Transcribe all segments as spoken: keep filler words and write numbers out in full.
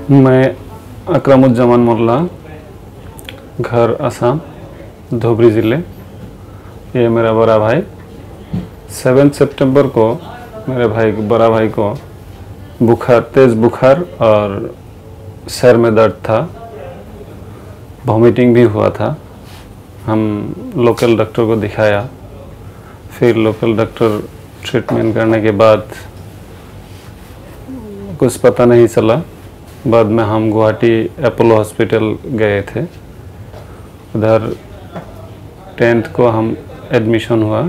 मैं अकरमुज्जमान मोल्ला, घर असम, धोबरी ज़िले। ये मेरा बड़ा भाई। सेवन सितंबर को मेरे भाई बड़ा भाई को बुखार, तेज़ बुखार और सर में दर्द था, वॉमिटिंग भी हुआ था। हम लोकल डॉक्टर को दिखाया, फिर लोकल डॉक्टर ट्रीटमेंट करने के बाद कुछ पता नहीं चला। बाद में हम गुवाहाटी अपोलो हॉस्पिटल गए थे। उधर टेंथ को हम एडमिशन हुआ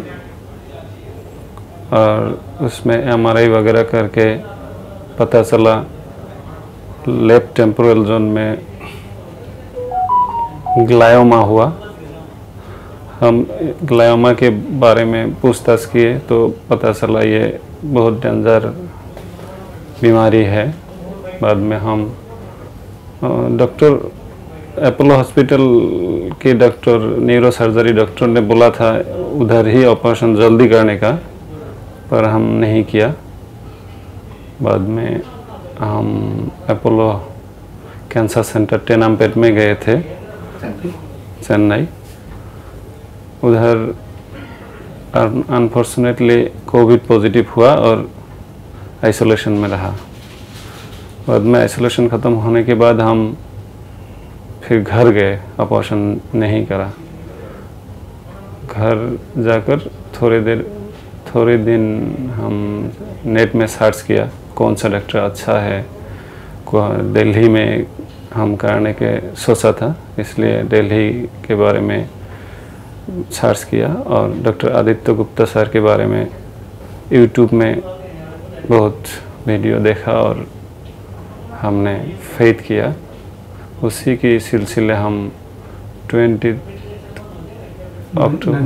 और उसमें एमआरआई वगैरह करके पता चला लेफ्ट टेम्पोरल जोन में ग्लायोमा हुआ। हम ग्लायोमा के बारे में पूछताछ किए तो पता चला ये बहुत डेंजर बीमारी है। बाद में हम डॉक्टर अपोलो हॉस्पिटल के डॉक्टर न्यूरो सर्जरी डॉक्टर ने बोला था उधर ही ऑपरेशन जल्दी करने का, पर हम नहीं किया। बाद में हम अपोलो कैंसर सेंटर टेनामपेट में गए थे, चेन्नई। उधर अनफॉर्चुनेटली कोविड पॉजिटिव हुआ और आइसोलेशन में रहा। बाद में आइसोलेशन ख़त्म होने के बाद हम फिर घर गए, ऑपरेशन नहीं करा। घर जाकर थोड़ी देर थोड़े दिन हम नेट में सर्च किया कौन सा डॉक्टर अच्छा है। दिल्ली में हम करने के सोचा था, इसलिए दिल्ली के बारे में सर्च किया और डॉक्टर आदित्य गुप्ता सर के बारे में यूट्यूब में बहुत वीडियो देखा और हमने फेथ किया। उसी के सिलसिले हम ट्वेंटी अक्टूबर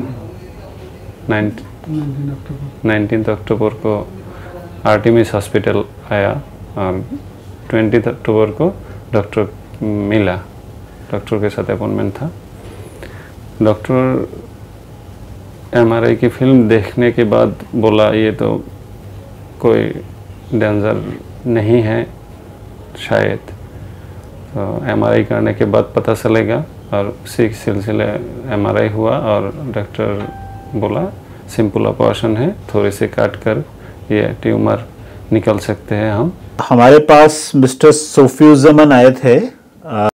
नाइनटीन अक्टूबर को आर्टेमिस हॉस्पिटल आया और ट्वेंटी अक्टूबर को डॉक्टर मिला। डॉक्टर के साथ अपॉइंटमेंट था। डॉक्टर एमआरआई की फिल्म देखने के बाद बोला ये तो कोई डेंजर नहीं है शायद, तो एमआरआई करने के बाद पता चलेगा। और उसी के सिलसिले एमआरआई हुआ और डॉक्टर बोला सिंपल ऑपरेशन है, थोड़े से काट कर ये ट्यूमर निकल सकते हैं हम। हमारे पास मिस्टर सोफियुज़्ज़मान आए थे।